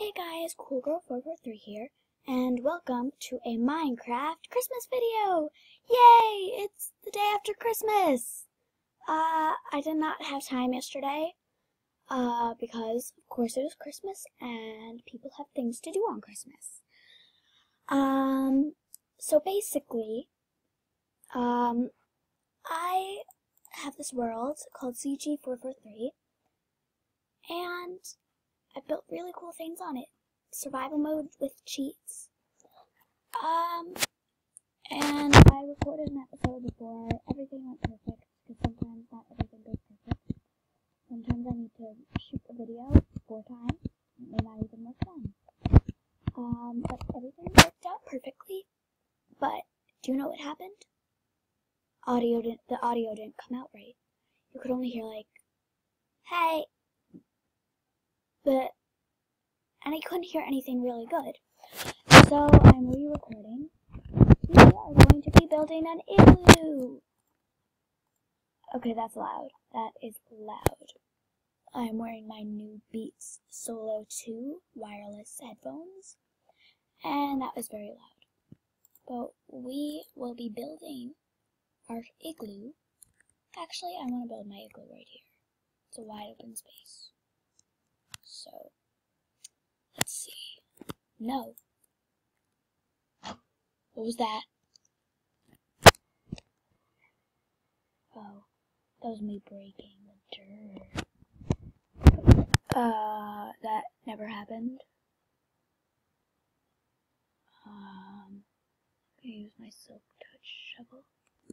Hey guys, CoolGirl443 here, and welcome to a Minecraft Christmas video! Yay! It's the day after Christmas! I did not have time yesterday, because of course it was Christmas, and people have things to do on Christmas. So basically, I have this world called CG443, and I built really cool things on it. Survival mode with cheats. And I recorded an episode before everything went perfect, because sometimes not everything goes perfect. Sometimes I need to shoot a video 4 times, and it may not even work then. But everything worked out perfectly. But, do you know what happened? The audio didn't come out right. You could only hear like, hey! And I couldn't hear anything really good. So I'm re-recording. We are going to be building an igloo. Okay, that's loud. That is loud. I'm wearing my new Beats Solo 2 wireless headphones, and that was very loud. But we will be building our igloo. Actually, I want to build my igloo right here. It's a wide open space. So, let's see. No. What was that? Oh, that was me breaking the dirt. That never happened. I'm gonna use my silk touch shovel.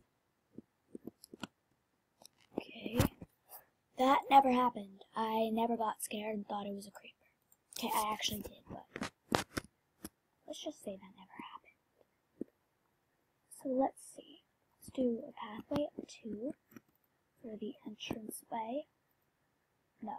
Okay. That never happened. I never got scared and thought it was a creeper. Okay, I actually did, but let's just say that never happened. So let's see. Let's do a pathway of 2 for the entrance way. No.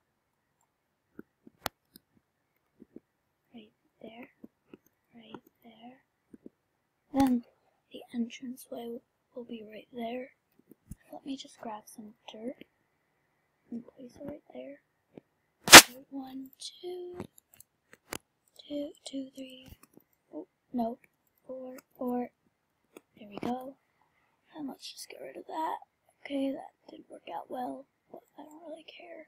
Right there. Right there. Then the entrance way will be right there. Let me just grab some dirt and place it right there. 1, 2, 3. Oh, no. 4. There we go. And let's just get rid of that. Okay, that didn't work out well, but I don't really care.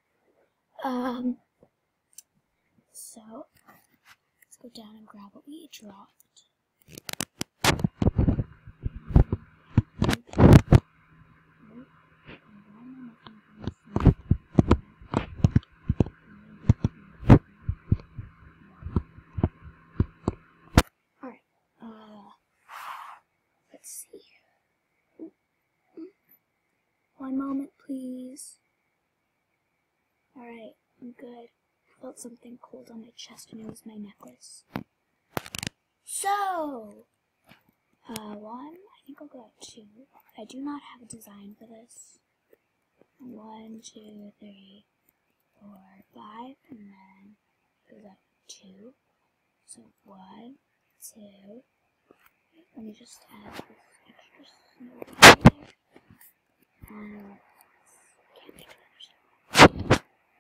So let's go down and grab what we dropped. Let's see. One moment, please. Alright, I'm good. I felt something cold on my chest and it was my necklace. So, 1, I think I'll go at 2. I do not have a design for this. 1, 2, 3, 4, 5, and then goes up 2. So 1, 2. Let me just add this extra snow right there. Can't make it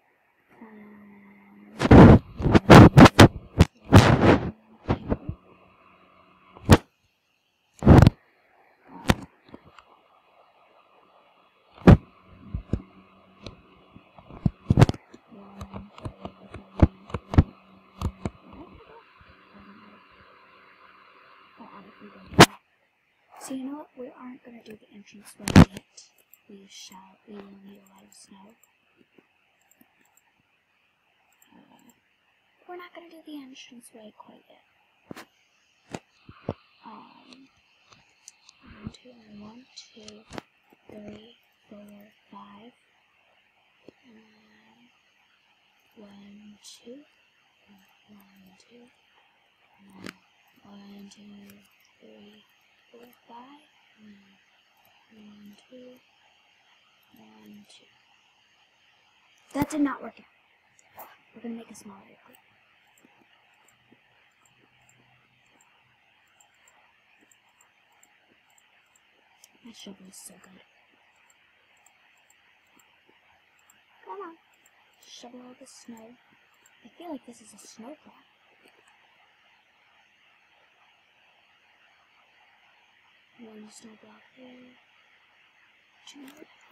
So you know what? We aren't going to do the entrance way yet. We will need a lot of snow. We're not going to do the entrance way quite yet. 1, 2, 3, 4, 5. 1, 2. 1, 2. 1, 2, 3, 4, 5. 1, 2. 1, 2. That did not work out. We're going to make a smaller igloo. My shovel is so good. Come on. Shovel all the snow. I feel like this is a snow block. One snow block there. Two.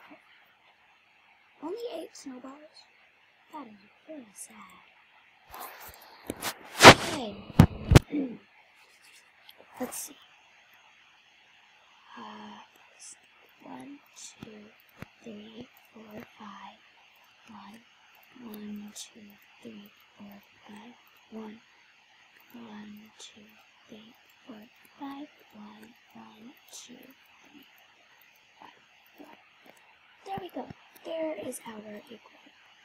Only 8 snowballs? That is really sad. Okay. Let's see. 1, 2, 3, 4, 5. 1, 2, 3, 4, 5. 1, 1, 2, 3, 4, 5. 1, 2, 3, 5. 1. There we go. There is our igloo.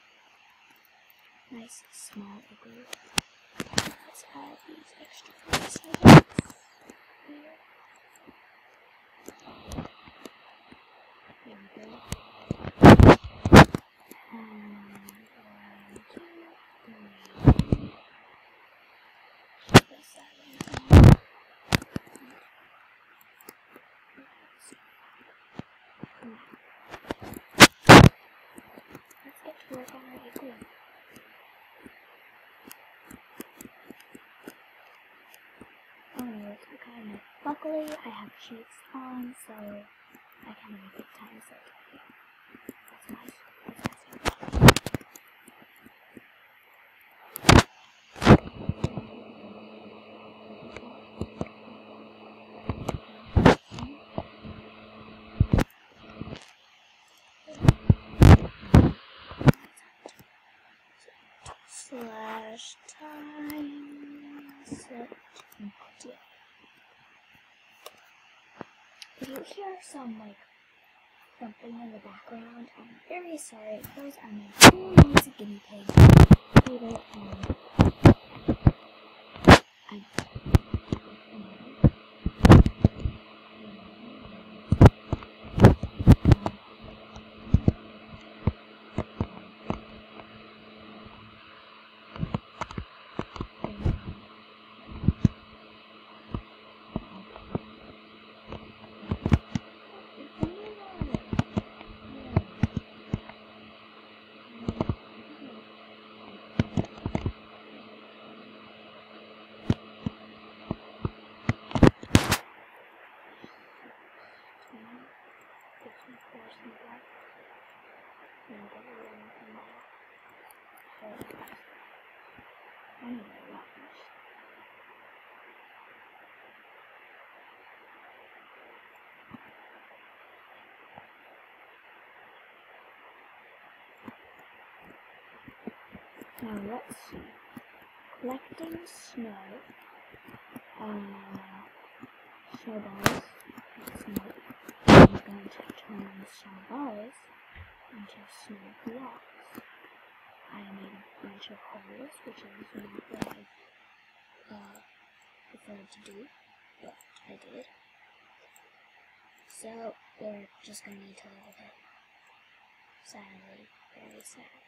Nice small igloo. Let's add these extra fruits, I guess. Here. There we go. 1, 2, 3. Place that in there. Let's get to work on our igloo. Oh no, it's kind of. Luckily, I have cheats on, so I can have a good time. So that's nice. Slash time set day. If you hear some thumping in the background, I'm very sorry. Those are my 2 noisy guinea pigs, Peter and now let's see. Collecting snow. Snowballs. Snow. I'm going to turn snowballs into snow blocks. I made a bunch of holes, which is not what I preferred to do, but I did. So we're just going to need to live with it. Sadly, very sadly.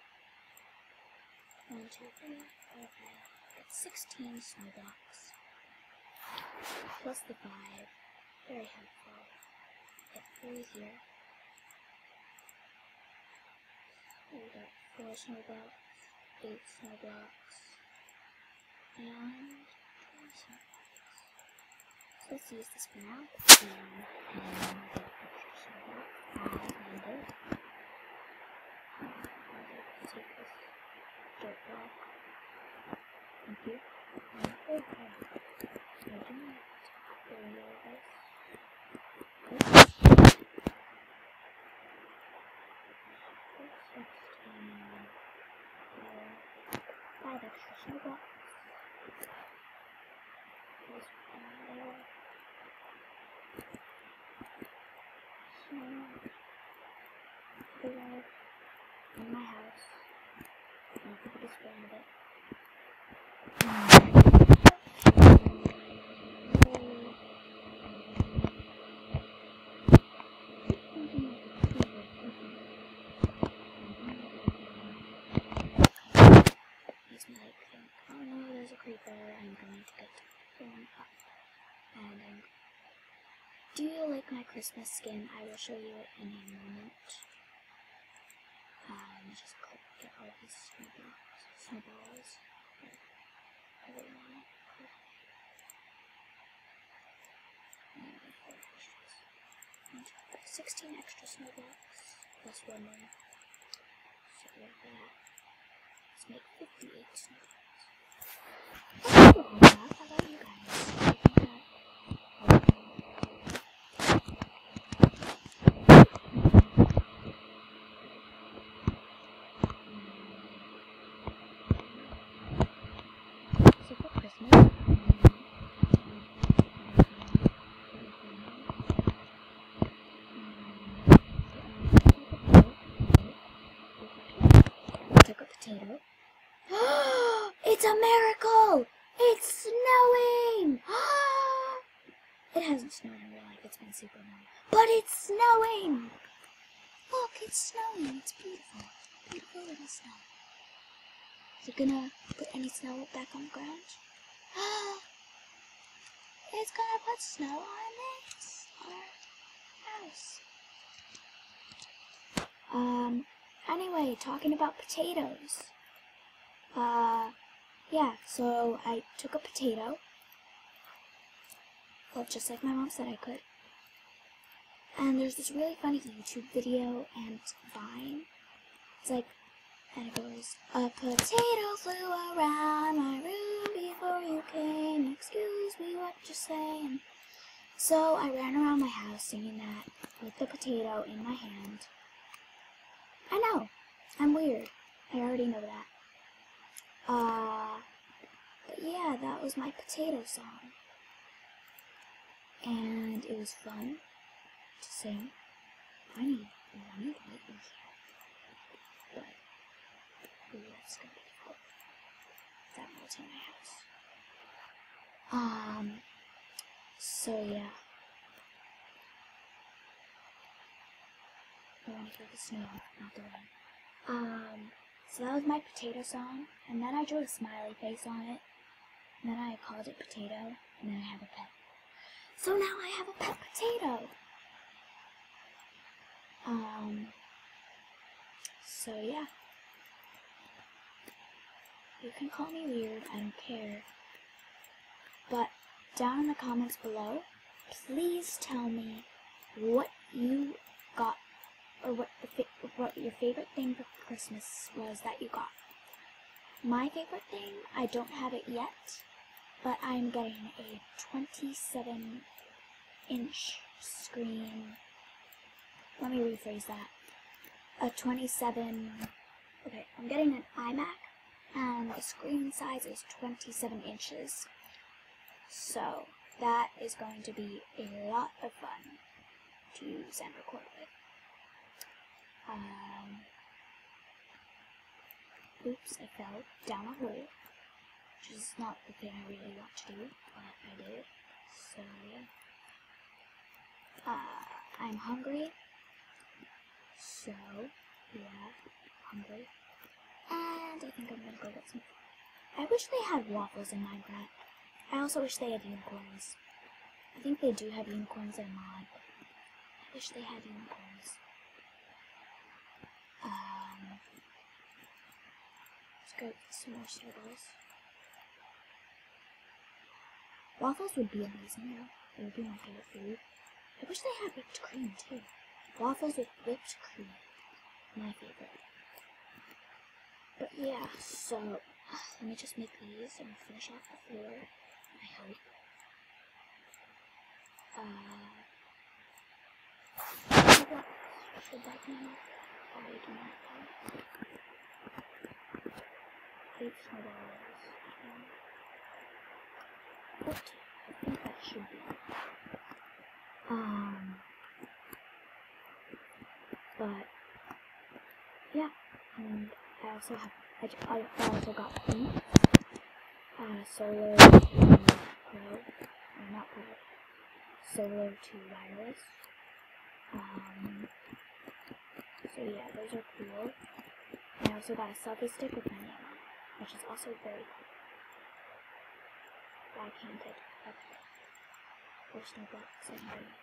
1, 2, 3, 4, 5. Get 16 snow blocks. Plus the 5. Very helpful. Get 3 here. We got 4 snow blocks, 8 snow blocks, and 20 snow blocks. So let's use this for now. And get extra snow blocks. Take this dirt block. Thank you. Okay. Five extra snow blocks. There's one there. Snow. Below. In my house. And I could expand a bit. Oh no, there's a creeper. I'm going to get one up. And do you like my Christmas skin? I will show you it in a moment. Just get all these snow blocks. snowballs. Everyone. 16 extra snowballs. Plus one more. So like that. Let's make 58 snowballs. How about you guys? So for Christmas, took a potato. It's a miracle! It's snowing! It hasn't snowed in real life, it's been super warm. But it's snowing! Look, it's snowing. It's beautiful. Beautiful little snow. Is it gonna put any snow back on the ground? It's gonna put snow on this, our house. Anyway, talking about potatoes. Yeah, so I took a potato. Well, just like my mom said I could. And there's this really funny YouTube video and Vine. It's like, and it goes, a potato flew around my room before you came. Excuse me, what you're saying. So I ran around my house singing that with the potato in my hand. I know, I'm weird. I already know that. But yeah, that was my potato song. And it was fun to sing. I need lightning here. But, ooh, that's gonna be difficult. That melts in my house. So yeah. I want to hear the snow, not the rain. So that was my potato song, and then I drew a smiley face on it, and then I called it potato, and then I have a pet. So now I have a pet potato! So yeah. You can call me weird, I don't care. But down in the comments below, please tell me what you got, or what your favorite thing for Christmas was that you got. My favorite thing, I don't have it yet, but I'm getting a 27-inch screen. Let me rephrase that. Okay, I'm getting an iMac, and the screen size is 27 inches. So, that is going to be a lot of fun to use and record with. Oops, I fell down a hole, which is not the thing I really want to do, but I did. So, yeah. I'm hungry. So, yeah, hungry. And I think I'm gonna go get some. I wish they had waffles in Minecraft. I also wish they had unicorns. I think they do have unicorns in mod. I wish they had unicorns. Let's go get some more snowballs. Waffles would be amazing though. It would be my favorite food. I wish they had whipped cream too. Waffles with whipped cream. My favorite. But yeah, so let me just make these and finish off the floor. I hope. Should that be enough? Probably do not. 8 snowballs. But I think that should be. But yeah, and I also have. I also got pink. Solar to Pro, or not Pro, Solar to Wireless. So yeah, those are cool. And I also got a selfie stick with my name on it, which is also very cool. Why can't it? Okay. There's no blocks anymore.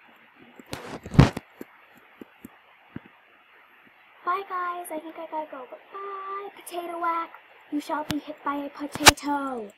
Bye guys, I think I gotta go, but bye, potato whack. You shall be hit by a potato.